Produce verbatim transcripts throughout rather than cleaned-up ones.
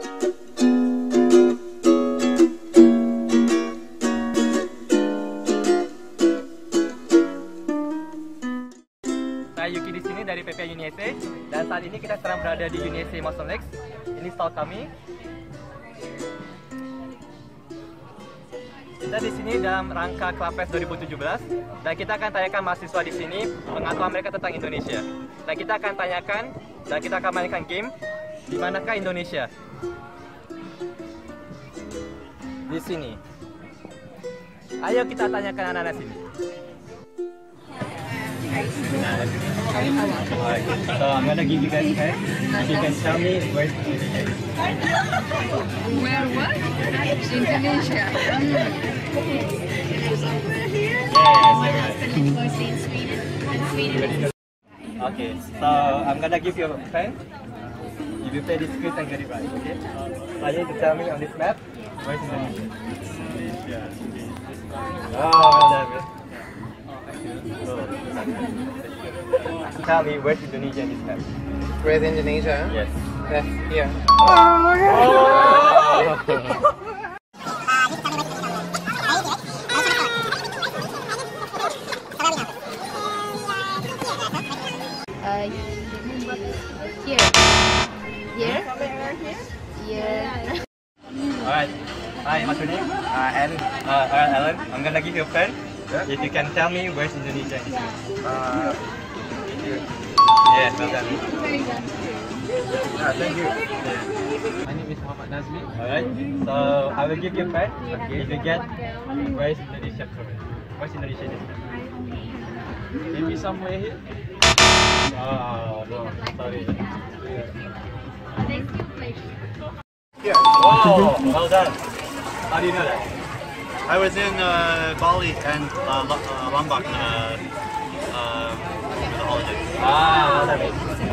Saya Yuki di sini dari P P I A UniSA, dan saat ini kita sedang berada di UniSA Mawson Lakes. Ini stall kami. Kita di sini dalam rangka ClubsFests dua ribu tujuh belas, dan kita akan tanyakan mahasiswa di sini pengetahuan mereka tentang Indonesia. Dan kita akan tanyakan dan kita akan mainkan game di manakah Indonesia. Di sini. Ayo kita tanyakan anak-anak sini. Alright, so I'm gonna give you guys a pen. If you can tell me where's Indonesia. Where what? Indonesia. Somewhere here? Yes, alright. In Sweden. In Sweden. Okay, so I'm gonna give you a pen. You will play this quiz and get it right, okay? So you need to tell me on this map where's Indonesia. Oh, well done, man. So, tell me where's Indonesia in this map. Where's Indonesia? Yes. That's here. Uh, here. Here? Here? Alright. Hi, what's your name? Uh, Alan. Uh, alright, Alan. I'm gonna give you a pen. Yeah. If you can tell me where's Indonesia in this map. Uh, here. Yes, well done. Ah, thank you. Yeah. My name is Muhammad Nazmi. Alright. So I will give you a pen. Okay. If you get where's Indonesia correct. Where's Indonesia in this map? Maybe somewhere here. Oh, no, sorry. Yeah. Wow, well done. How do you know that? I was in uh, Bali and uh, L uh, Lombok uh, uh, for the holidays. Ah, well done.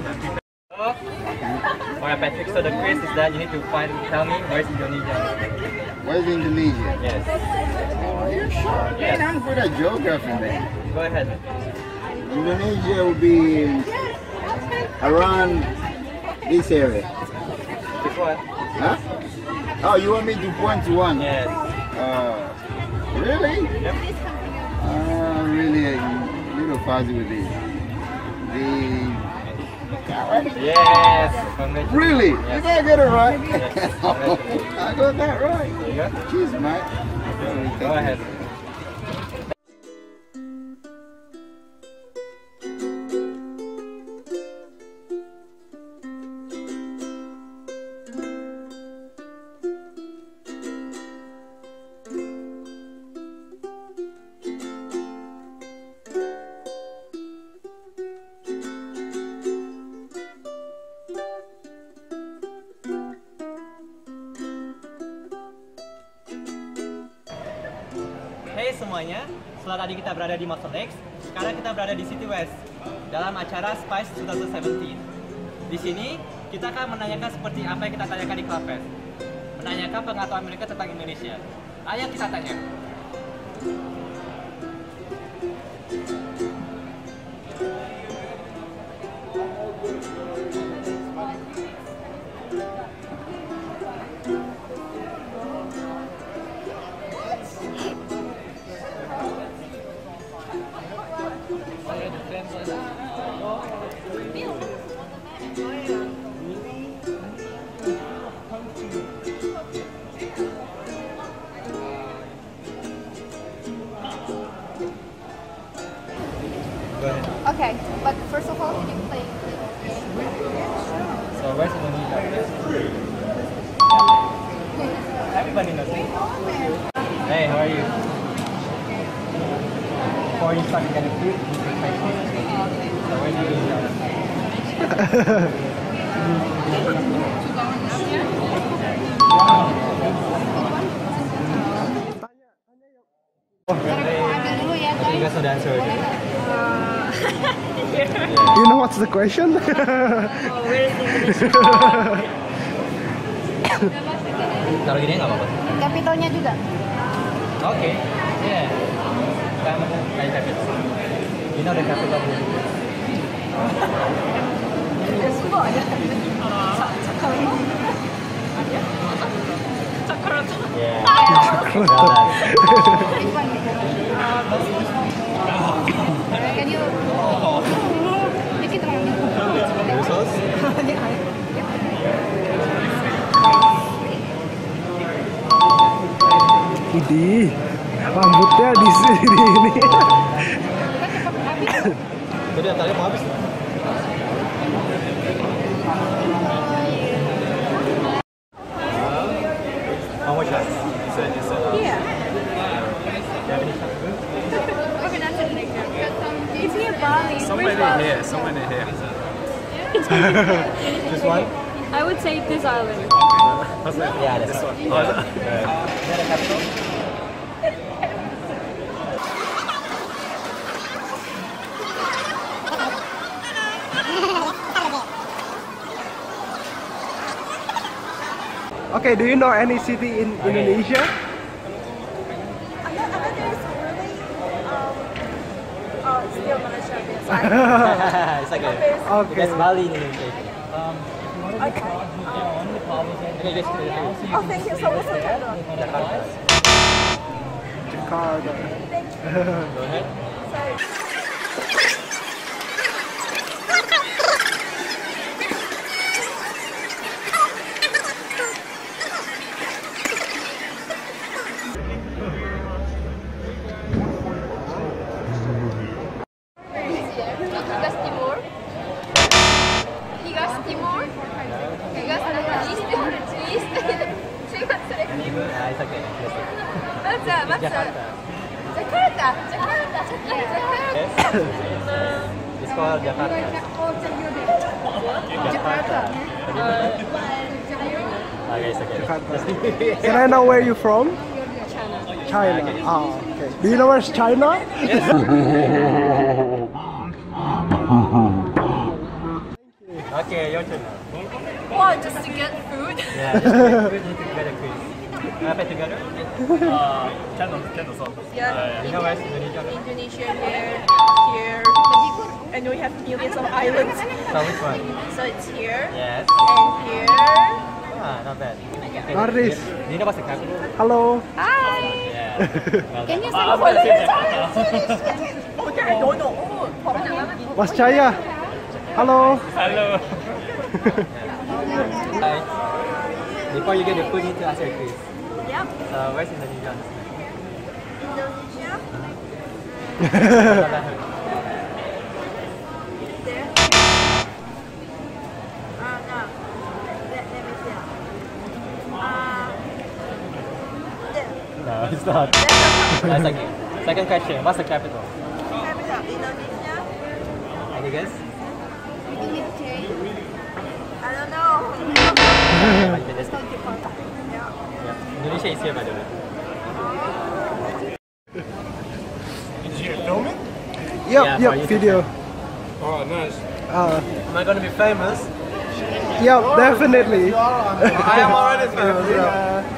Alright, Patrick, so the quiz is that you need to find, tell me where's Indonesia. Where's Indonesia? Yes. Oh, you sure? Yes. Man, I'm good at geography, man. Go ahead. Indonesia will be around this area. Which one? Huh? Oh, you want me to point to one? Yes. Uh, really? Yep. Uh, really a little fuzzy with this. The... Yes. Congratulations. Really? Yes. Did I get it right? Yes. I got that right. There you go. Jeez, mate. Go ahead. Hey semuanya, setelah tadi kita berada di Mawson Lakes, sekarang kita berada di City West dalam acara Spice dua ribu tujuh belas. Di sini kita akan menanyakan seperti apa yang kita tanyakan di ClubsFests, menanyakan pengetahuan mereka tentang Indonesia. Ayo kita tanya. Okay, but first of all, can you play? So where's Indonesia? Everybody knows me. Hey, how are you? Before you start getting food, you can try food. So where's Indonesia? You guys know the answer already. You know what's the question? Oh, where is Indonesia? Taruh gini nggak apa-apa? Capitalnya juga. Oke, okay. Yeah. Kayak kayak capital. You know the capital. Semua ada. Kalau Well done. Which one? Can you? Make it wrong. Idih, rambutnya di sini ini. Jadi antaranya mau habis. How much time? Is it, is it, uh, Yeah. do you have any time? Okay, that's it. Like that. It's near Bali. Somewhere Where's near Bali? here, somewhere near here. Just one? I would say this island. What's that? Yeah, that's This one. one. Oh, is it? Is that a capital? Okay, do you know any city in Okay. Indonesia? It's okay. Okay. Because Bali in Indonesia. Um, okay. Okay, just Oh, thank you so much. Jakarta. Jakarta. Go ahead. Higas Timur. Higas Timur. Higas East. East. Ah, it's okay. Yes. What's that? What's that? Jakarta. Jakarta. Jakarta. Jakarta. Yes. It's called Jakarta. Jakarta. Okay, it's okay. Jakarta. Can I know where you're from? China. China. Okay. Ah, okay. Do you know where's China? Okay, your turn. What? Just to get food? Yeah, just wait, wait together, please. Uh, play together? Uh, candles, candles on. Yeah. You know where's Indonesia? Indonesia here, here, and we have millions of islands. So which one? So it's here Yes. and here. Ah, not bad. Okay, Artis. Do you- do you know what's the capital? Hello. Hi. Yeah. Well Can done. you Ah, say I'm gonna say that. Oh, yeah, I don't know. Oh, Mas Chaya. Hello. Hello. Hi. Before you get the food, you need to ask your quiz. Yep. So where's Indonesia? Indonesia. There. Uh, no. Let, let me see. Uh, there. No, it's not. That's okay. Second question. What's the capital? Capital, Indonesia. Any guess? I don't know. Yeah, but you can just- Yeah. yeah. Indonesia is here, by the way. Is you filming? Yep, Yeah, yep, for YouTube video. Oh, nice. Uh, Am I gonna be famous? yep, definitely. I am already famous. Yeah.